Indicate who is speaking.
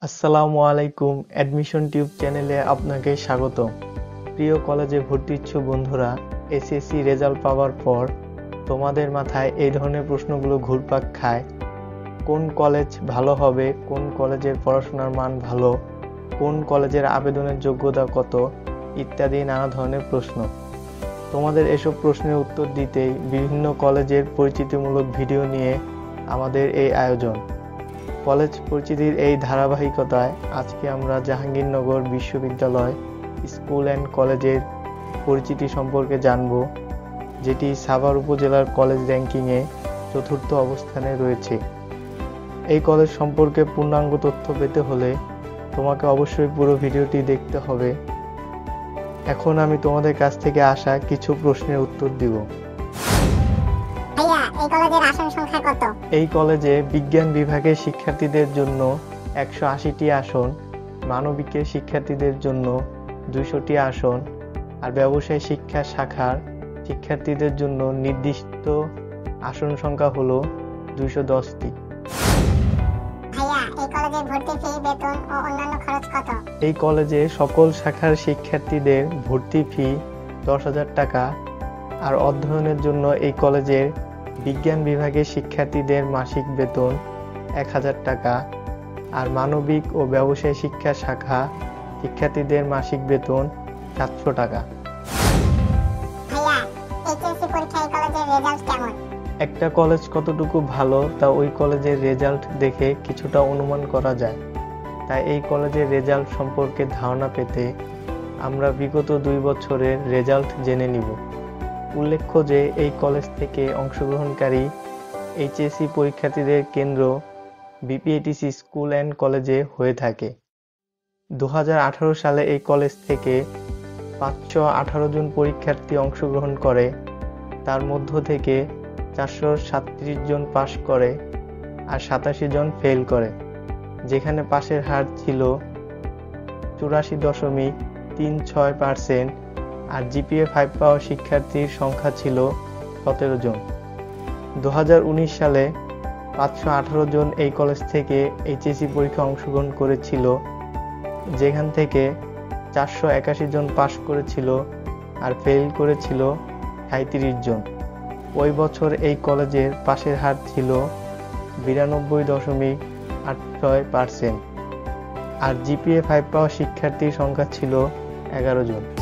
Speaker 1: আসসালামু আলাইকুম admission tube চ্যানেলে আপনাকে স্বাগত। প্রিয় কলেজে ভর্তি ইচ্ছুক বন্ধুরা, এসএসসি রেজাল্ট পাওয়ার পর তোমাদের মাথায় এই ধরনের প্রশ্নগুলো ঘুরপাক খায়। কোন কলেজ ভালো হবে, কোন কলেজের পড়াশোনার মান ভালো, কোন কলেজের আবেদনের যোগ্যতা কত ইত্যাদি নানা ধরনের প্রশ্ন। তোমাদের এসব প্রশ্নের উত্তর দিতেই বিভিন্ন কলেজের পরিচিতিমূলক ভিডিও নিয়ে আমাদের এই আয়োজন। কলেজ পরিচিতির এই ধারাবাহিকতায় আজকে আমরা জাহাঙ্গীরনগর বিশ্ববিদ্যালয় স্কুল অ্যান্ড কলেজের পরিচিতি সম্পর্কে জানব, যেটি সাভার উপজেলার কলেজ র্যাঙ্কিংয়ে চতুর্থ অবস্থানে রয়েছে। এই কলেজ সম্পর্কে পূর্ণাঙ্গ তথ্য পেতে হলে তোমাকে অবশ্যই পুরো ভিডিওটি দেখতে হবে। এখন আমি তোমাদের কাছ থেকে আসা কিছু প্রশ্নের উত্তর দিব। এই কলেজে বিজ্ঞান বিভাগের শিক্ষার্থীদের জন্য 180টি আসন, মানবিকের শিক্ষার্থীদের জন্য 200টি আসন, আর ব্যবসায় শিক্ষা শাখার শিক্ষার্থীদের জন্য নির্দিষ্ট আসন সংখ্যা হলো 210টি। এই কলেজে সকল শাখার শিক্ষার্থীদের ভর্তি ফি 10,000 টাকা, আর অধ্যয়নের জন্য এই কলেজের বিজ্ঞান বিভাগের শিক্ষার্থীদের মাসিক বেতন 1,000 টাকা, আর মানবিক ও ব্যবসায় শিক্ষা শাখা শিক্ষার্থীদের মাসিক বেতন 700 টাকা। একটা কলেজ কতটুকু ভালো তা ওই কলেজের রেজাল্ট দেখে কিছুটা অনুমান করা যায়। তাই এই কলেজের রেজাল্ট সম্পর্কে ধারণা পেতে আমরা বিগত 2 বছরের রেজাল্ট জেনে নিব। উল্লেখ্য যে এই কলেজ থেকে অংশগ্রহণকারী এইচএসসি পরীক্ষার্থীদের কেন্দ্র বিপিএটিসি স্কুল অ্যান্ড কলেজে হয়ে থাকে। 2018 সালে এই কলেজ থেকে 518 জন পরীক্ষার্থী অংশগ্রহণ করে, তার মধ্য থেকে 437 জন পাশ করে আর 87 জন ফেল করে, যেখানে পাশের হার ছিল 84.36%, আর জিপিএ 5 পাওয়া শিক্ষার্থীর সংখ্যা ছিল 17 জন। 2019 সালে 518 জন এই কলেজ থেকে এইচএসসি পরীক্ষা অংশগ্রহণ করেছিল, যেখান থেকে 481 জন পাশ করেছিল আর ফেল করেছিল 37 জন। ওই বছর এই কলেজের পাশের হার ছিল 92.86%, আর জিপিএ 5 পাওয়া শিক্ষার্থীর সংখ্যা ছিল 11 জন।